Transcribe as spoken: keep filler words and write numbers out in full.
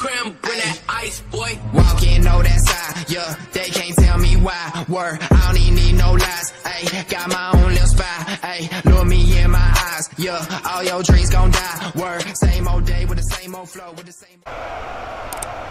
creme, bring that ice, boy. Walking, know that side, yeah, they can't tell me why. Word, I don't even need no lies, ayy, got my own little spy, ayy, look me in my eyes, yeah, all your dreams gon' die. Word, same old day with the same old flow, with the same